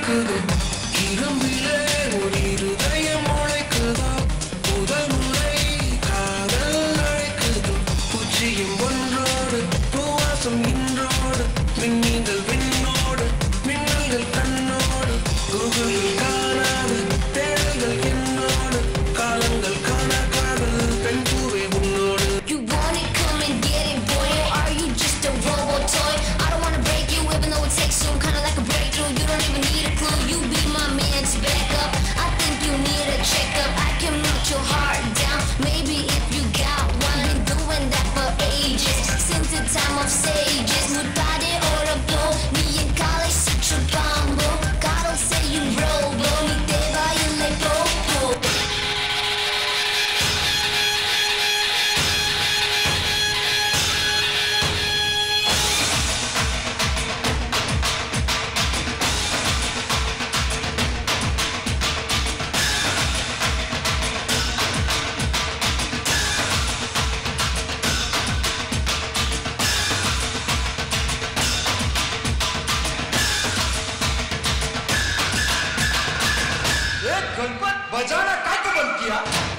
துடிக்குது இரும்பிலே ஒரு இருதயம் உழைக்குதோ முதல் முறை காதல் அழைக்குது பூச்சியும் ஒன்றோடு பூவாசம் இன்றோடு மின்மீன்கள் விண்ணோடு மின்னல்கள் கண்ணோடு கூகுளில் காணாது தேடல்கள் என்னோடு காலங்கள் காண காதல் பெண் பூவே உன்னோடு. You want it, come and get it, boy, or are you just a robot toy? I don't wanna break you, even though it takes some kinda like a breakthrough. You don't even need a clue, you be my man to back up. I think you need a checkup, I can melt your heart down. Maybe if you got one, been doing that for ages, since the time of sages. Mutare or a blow, me and college such a combo. God will say you robo, me te va you like popo. Ganpat बजाना काय बंद किया?